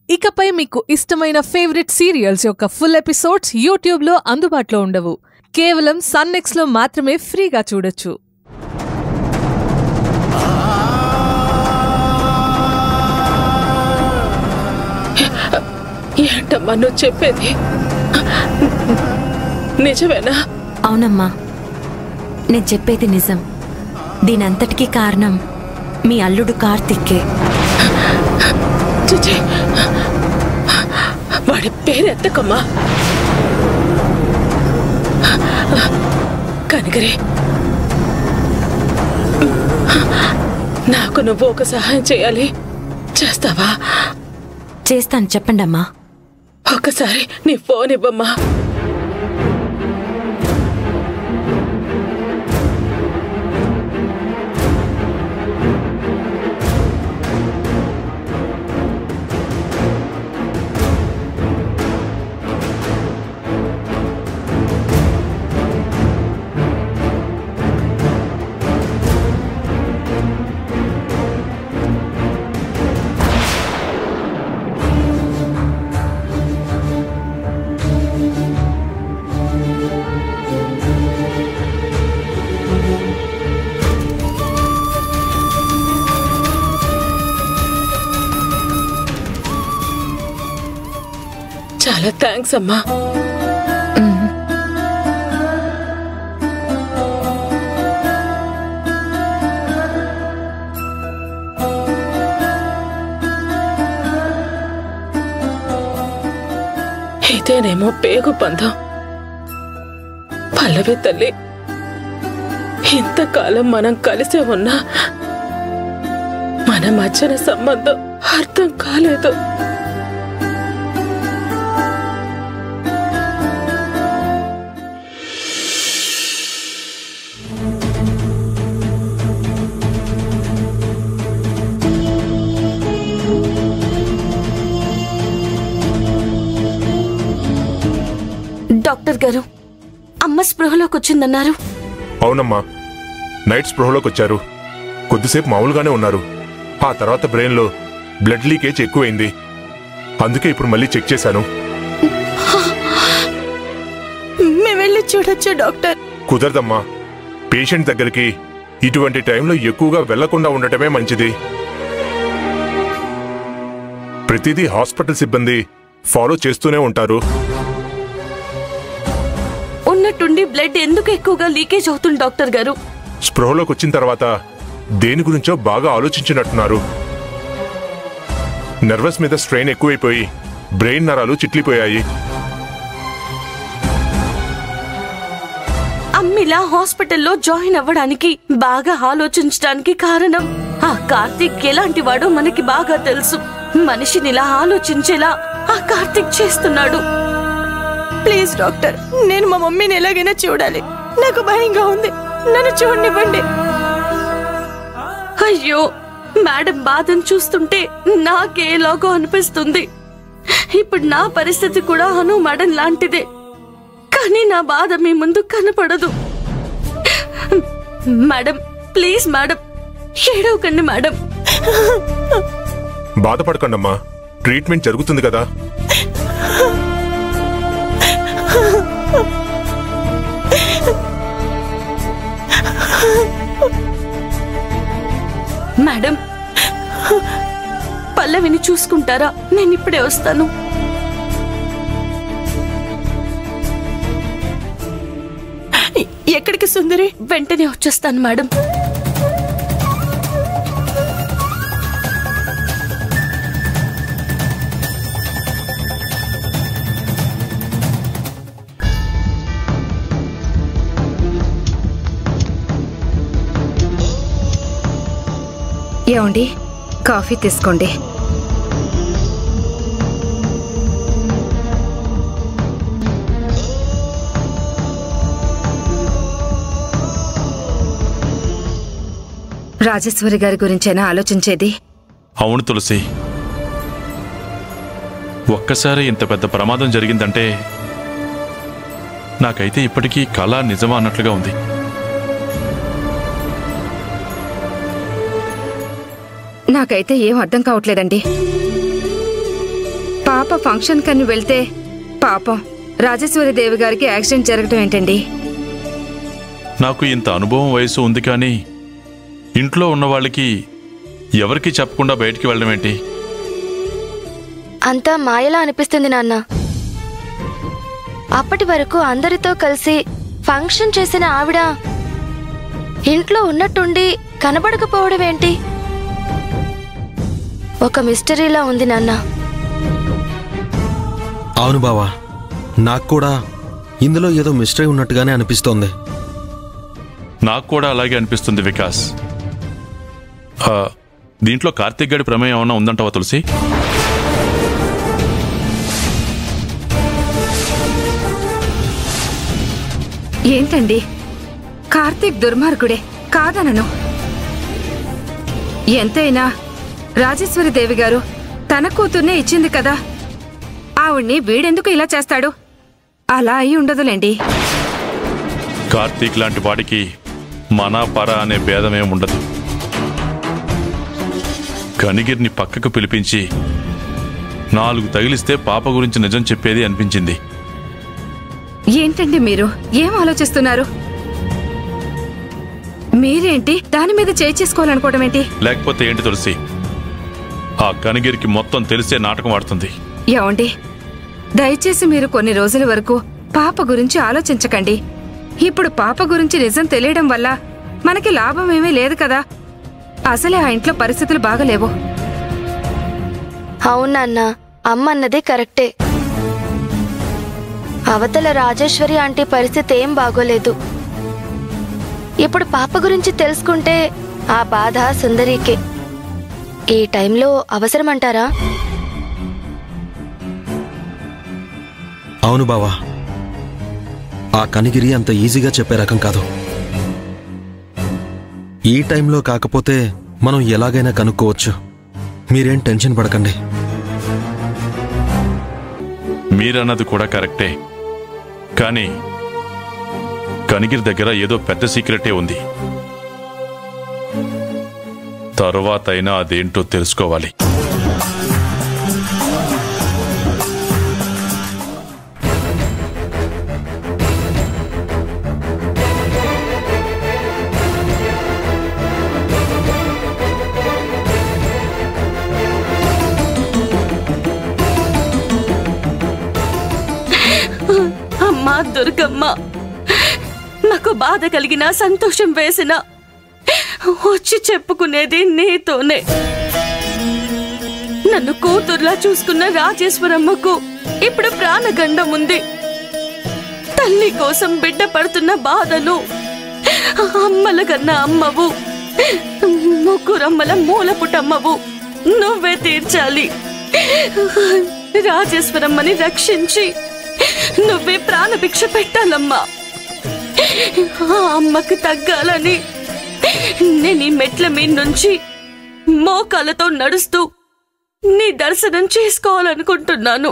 ఇకపై మీకు ఇష్టమైన ఫేవరెట్ సీరియల్స్ యొక్క ఫుల్ ఎపిసోడ్స్ యూట్యూబ్లో అందుబాటులో ఉండవు. కేవలం సన్నెక్స్లో మాత్రమే ఫ్రీగా చూడొచ్చు. ఏంటమ్మా నువ్వు చెప్పేది నిజమేనా? అవునమ్మా, నేను చెప్పేది నిజం. దీనంతటికీ కారణం మీ అల్లుడు కార్తిక్కే. వాడి పేరెత్తకమ్మా. కనకరే, నాకు నువ్వు ఒక సహాయం చేయాలి. చేస్తావా? చేస్తాను, చెప్పండి అమ్మా. ఒకసారి నీ ఫోన్ ఇవ్వమ్మా. చాలా థ్యాంక్స్ అమ్మా. ఇదేనేమో పేగు బంధం. పల్లవి తల్లి, ఇంతకాలం మనం కలిసే ఉన్నా మన మధ్యన సంబంధం అర్థం కాలేదు. డాక్టర్ గారు, అమ్మ స్పృహలోకి వచ్చిందన్నారు. అవునమ్మా, నైట్ స్పృహలోకి వచ్చారు. కొద్దిసేపు మామూలుగానే ఉన్నారు. ఆ తర్వాత బ్రెయిన్లో బ్లడ్ లీకేజ్ ఎక్కువైంది. అందుకే ఇప్పుడు మళ్ళీ చెక్ చేశాను. మేము వెళ్ళి చూడొచ్చా డాక్టర్? కుదరదమ్మా. పేషెంట్ దగ్గరికి ఇటువంటి టైంలో ఎక్కువగా వెళ్లకుండా ఉండటమే మంచిది. ప్రతిదీ హాస్పిటల్ సిబ్బంది ఫాలో చేస్తూనే ఉంటారు. ఉన్నట్టుండి బ్లడ్ ఎందుకు ఎక్కువగా లీకేజ్ అవుతుంది డాక్టర్ గారు? స్పృహలోకి వచ్చిన తర్వాత దేని గురించో బాగా ఆలోచించినట్టున్నారు. నర్వస్ మీద స్ట్రెయిన్ ఎక్కువైపోయి బ్రెయిన్ నరాలు చిట్లిపోయాయి. అమ్మిలా హాస్పిటల్లో జాయిన్ అవ్వడానికి, బాగా ఆలోచించడానికి కారణం ఆ కార్తిక్ ఎలాంటి వాడో మనకి బాగా తెలుసు. మనిషిని ఇలా ఆలోచించేలా ఆ కార్తిక్ చేస్తున్నాడు. ప్లీజ్ డాక్టర్, నేను మా మమ్మీని ఎలాగైనా చూడాలి. నాకు భయంగా ఉంది, నన్ను చూడనివ్వండి. అయ్యో, మేడం బాధను చూస్తుంటే నాకేలాగో అనిపిస్తుంది. ఇప్పుడు నా పరిస్థితి కూడా అను మేడం లాంటిదే. కానీ నా బాధ మీ ముందు కనపడదు. మేడం, ప్లీజ్ మేడం, ఏడవకండి మేడం. బాధపడకండమ్మా, ట్రీట్మెంట్ జరుగుతుంది కదా. మేడం, పల్లవిని చూసుకుంటారా? నేను ఇప్పుడే వస్తాను. ఎక్కడికి సుందరి? వెంటనే వచ్చేస్తాను మేడం. ఏమండి, కాఫీ తీసుకోండి. రాజేశ్వరి గారి గురించేనా ఆలోచించేది? అవును తులసి, ఒక్కసారి ఇంత పెద్ద ప్రమాదం జరిగిందంటే నాకైతే ఇప్పటికీ కళ నిజమా అన్నట్లుగా ఉంది. నాకైతే ఏం అర్థం కావట్లేదండి. పాప ఫంక్షన్ కని వెళ్తే పాపం రాజేశ్వరి దేవి గారికి యాక్సిడెంట్ జరగటం ఏంటండి? నాకు ఇంత అనుభవం వయసు ఉంది కానీ ఇంట్లో ఉన్న వాళ్ళకి ఎవరికి చెప్పకుండా బయటికి వెళ్ళడం ఏంటి? అంతా మాయలా అనిపిస్తుంది నాన్న. అప్పటి వరకు అందరితో కలిసి ఫంక్షన్ చేసిన ఆవిడ ఇంట్లో ఉన్నట్టుండి కనబడకపోవడం ఏంటి? ఒక మిస్టరీలా ఉంది నాన్న. అవును బావా, నాకు కూడా ఇందులో ఏదో మిస్టరీ ఉన్నట్టుగానే అనిపిస్తోంది. నాకు కూడా అలాగే అనిపిస్తుంది వికాస్. దీంట్లో కార్తీక్ గడి ప్రమేయం ఏమన్నా ఉందంటావా తులసి? ఏంటండి, కార్తీక్ దుర్మార్గుడే, కాదనను. ఎంతైనా రాజేశ్వరి దేవి గారు తన కూతుర్నే ఇచ్చింది కదా, ఆవిడ్ని వీడెందుకు ఇలా చేస్తాడు? అలా అయి ఉండదులేండి. కార్తీక్ లాంటి వాడికి మన పర అనే భేదమేం ఉండదు. కనిగిరిని పక్కకు పిలిపించి 4 తగిలిస్తే పాప గురించి నిజం చెప్పేది అనిపించింది. ఏంటండి మీరు ఏం ఆలోచిస్తున్నారు? మీరేంటి దాని మీద చేసుకోవాలనుకోవడం ఏంటి? లేకపోతే ఏంటి తులసి, ఆ కనిగిరికి మొత్తం తెలిసే నాటకం ఆడుతుంది. ఏమండి, దయచేసి మీరు కొన్ని రోజుల వరకు పాప గురించి ఆలోచించకండి. ఇప్పుడు పాప గురించి నిజం తెలియడం వల్ల మనకి లాభమేమీ లేదు కదా. అసలే ఆ ఇంట్లో పరిస్థితులు బాగలేవు. అవునన్న, అమ్మన్నది కరెక్టే. అవతల రాజేశ్వరి ఆంటీ పరిస్థితి ఏం బాగోలేదు. ఇప్పుడు పాప గురించి తెలుసుకుంటే ఆ బాధ సుందరికి. ఈ టైంలో అవసరమంటారా? అవును బావా, ఆ కనిగిరి అంత ఈజీగా చెప్పే రకం కాదు. ఈ టైంలో కాకపోతే మనం ఎలాగైనా కనుక్కోవచ్చు. మీరేం టెన్షన్ పడకండి. మీరన్నది కూడా కరెక్టే, కానీ కనిగిరి దగ్గర ఏదో పెద్ద సీక్రెటే ఉంది. తరువాతైనా అదేంటో తెలుసుకోవాలి. అమ్మా దుర్గమ్మ, నాకు బాధ కలిగినా సంతోషం వేసినా వచ్చి చెప్పుకునేది నీతోనే. నన్ను కూతుర్లా చూసుకున్న రాజేశ్వరమ్మకు ఇప్పుడు ప్రాణగండం ఉంది. తల్లి కోసం బిడ్డ పడుతున్న బాధలు అమ్మల కన్నా అమ్మవు, ముగ్గురమ్మల మూలపుటమ్మవు, నువ్వే తీర్చాలి. రాజేశ్వరమ్మని రక్షించి నువ్వే ప్రాణభిక్ష పెట్టాలమ్మా. ఆ అమ్మకు తగ్గాలని నేను ఈ మెట్ల మీద నుంచి మోకాలతో నడుస్తూ నీ దర్శనం చేసుకోవాలనుకుంటున్నాను.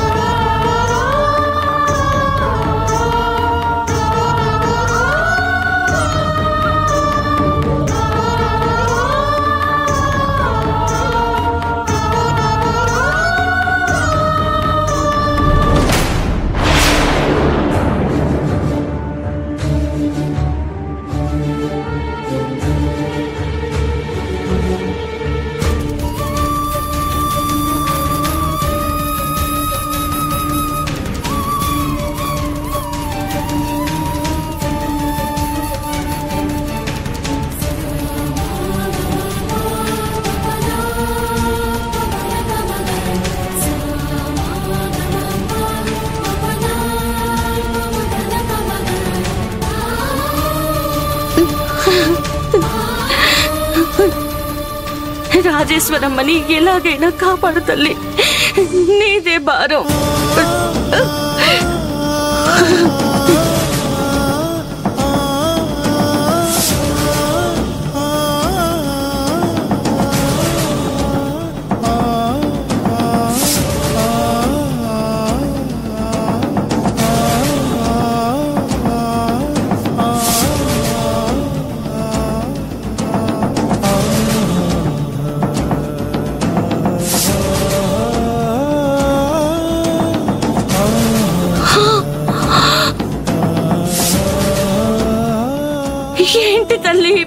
రాజేశ్వరమ్మని ఎలాగైనా కాపాడు తల్లి, నీదే భారం.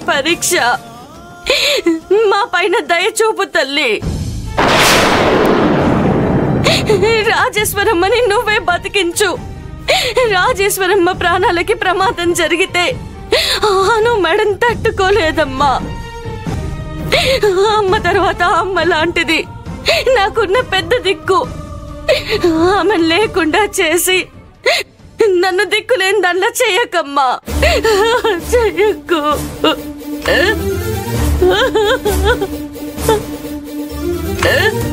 పరీక్ష. మా పైన దయ చూపు తల్లి. రాజేశ్వరమ్మని నువ్వే బతికించు. రాజేశ్వరమ్మ ప్రాణాలకి ప్రమాదం జరిగితే ఆను మేడం తట్టుకోలేదమ్మా. అమ్మ తర్వాత అమ్మ లాంటిది, నాకున్న పెద్ద దిక్కు. ఆమె లేకుండా చేసి నన్ను దిక్కులేని దానిలా చెయ్యకమ్మా, చెయ్యకు.